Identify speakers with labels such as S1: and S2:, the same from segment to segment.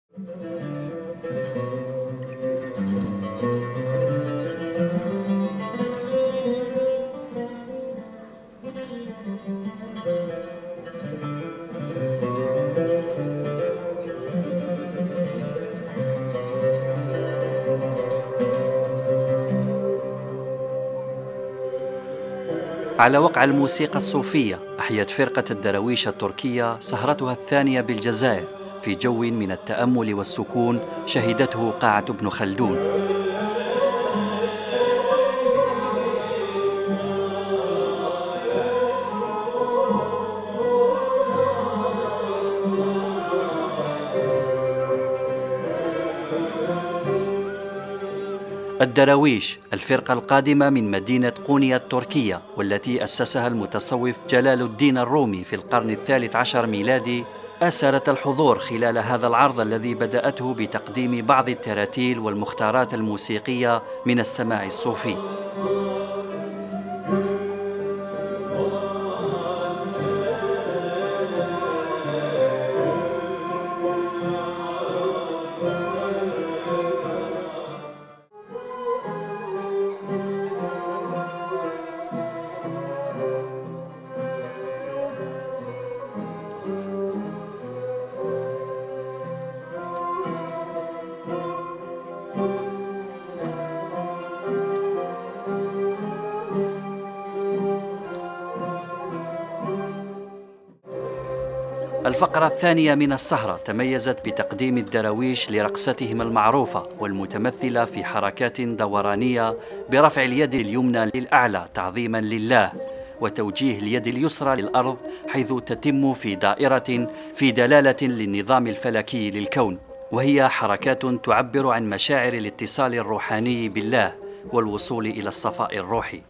S1: على وقع الموسيقى الصوفية أحيت فرقة الدراويش التركية سهرتها الثانية بالجزائر في جو من التأمل والسكون شهدته قاعة ابن خلدون. الدراويش الفرقة القادمة من مدينة قونيا التركية، والتي أسسها المتصوف جلال الدين الرومي في القرن الثالث عشر ميلادي، أسرت الحضور خلال هذا العرض الذي بدأته بتقديم بعض التراتيل والمختارات الموسيقية من السماع الصوفي. الفقرة الثانية من السهرة تميزت بتقديم الدراويش لرقصتهم المعروفة والمتمثلة في حركات دورانية برفع اليد اليمنى للأعلى تعظيما لله، وتوجيه اليد اليسرى للأرض حيث تتم في دائرة في دلالة للنظام الفلكي للكون، وهي حركات تعبر عن مشاعر الاتصال الروحاني بالله والوصول إلى الصفاء الروحي.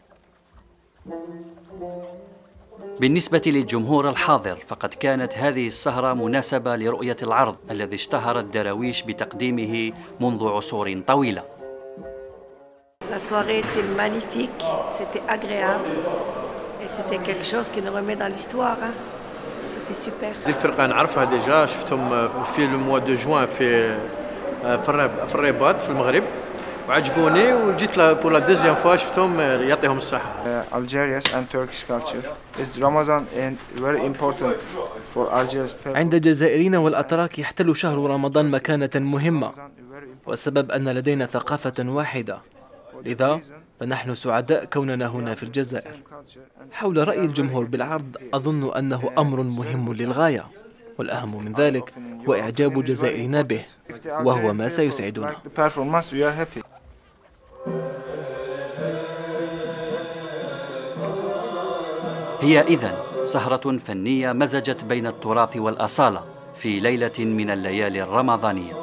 S1: بالنسبة للجمهور الحاضر فقد كانت هذه السهرة مناسبة لرؤية العرض الذي اشتهر الدراويش بتقديمه منذ عصور طويلة.
S2: La soirée était magnifique, c'était agréable et c'était quelque chose qui nous remet dans l'histoire. C'était super.
S3: هذه الفرقة نعرفها ديجا، شفتهم في الموا دو جوان في الرباط في المغرب وعجبوني، وجيت بور لا دوزيام فوا شفتهم يعطيهم الصحة.
S4: Algeria's and Turkish culture is Ramadan and very important for Algeria's people.
S5: عند الجزائريين والأتراك يحتل شهر رمضان مكانة مهمة، والسبب أن لدينا ثقافة واحدة، لذا فنحن سعداء كوننا هنا في الجزائر. حول رأي الجمهور بالعرض أظن أنه أمر مهم للغاية، والأهم من ذلك هو إعجاب الجزائريين به، وهو ما سيسعدنا.
S1: هي إذن سهرة فنية مزجت بين التراث والأصالة في ليلة من الليالي الرمضانية.